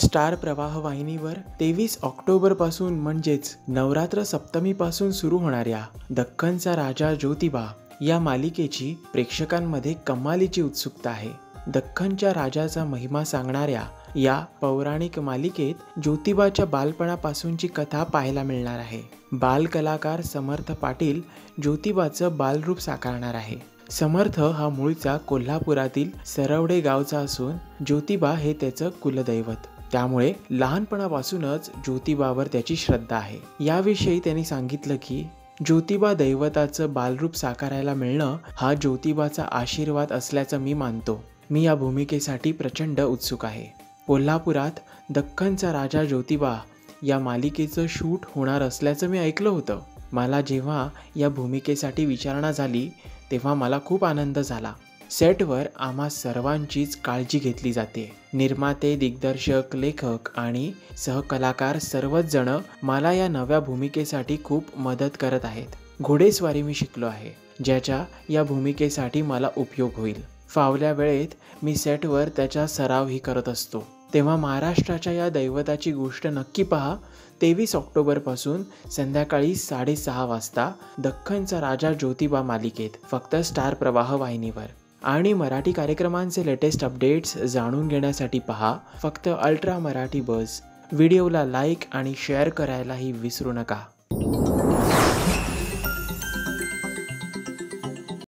Star प्रवाह वाहिनीवर 23 October पासून म्हणजेच नवरात्र सप्तमी पासून सुरू होणाऱ्या दख्खनचा राजा ज्योतिबा या मालिकेची प्रेक्षकांमध्ये कमालीची उत्सुकता आहे। दख्खनच्या राजाचा महिमा सांगणाऱ्या या पौराणिक मालिकेत ज्योतिबाच्या बालपणापासूनची कथा पाहायला मिळणार आहे। बाल कलाकार समर्थ पाटील ज्योतिबाचं बालरूप साकारणार आहे। समर्थ हा मूळचा कोल्हापुरातील सरवडे गावचा असून ज्योतिबा हे त्याचं कुलदैवत, त्यामुळे लहानपणापासूनच ज्योतिबावर त्याची श्रद्धा आहे। याविषयी त्यांनी सांगितलं की ज्योतिबा दैवताचं बालरूप साकारायला मिळणं हा ज्योतिबाचा आशीर्वाद असल्याचं मी मानतो। मी या भूमिकेसाठी प्रचंड उत्सुक आहे। कोल्हापुरात दख्खनचा राजा ज्योतिबा या मालिकेचं शूट होणार असल्याचं मी ऐकलं होतं। मला जेव्हा या भूमिकेसाठी विचारणा झाली तेव्हा मला खूप आनंद झाला। सेटवर आम्हा सर्वांचीच काळजी घेतली जाते। निर्माते, दिग्दर्शक, लेखक आणि सहकलाकार सर्वच जण मला या नव्या भूमिकेसाठी खूप मदत करत आहेत। घोडेस्वारी मी शिकलो आहे, ज्याचा या भूमिकेसाठी मला उपयोग होईल। फावल्या वेळेत मी सेटवर त्याचा सरावही करत असतो। तेव्हा महाराष्ट्राच्या या दैवताची गोष्ट नक्की पहा। 23 ऑक्टोबर पासून संध्याकाळी 6:30 वाजता दख्खनचा राजा ज्योतिबा मालिकेत फक्त स्टार प्रवाह वाहिनीवर। आणि मराठी कार्यक्रमांचे लेटेस्ट अपडेट्स जाणून घेण्यासाठी पहा फक्त अल्ट्रा मराठी बज। व्हिडिओला लाईक आणि शेअर करायलाही विसरू नका।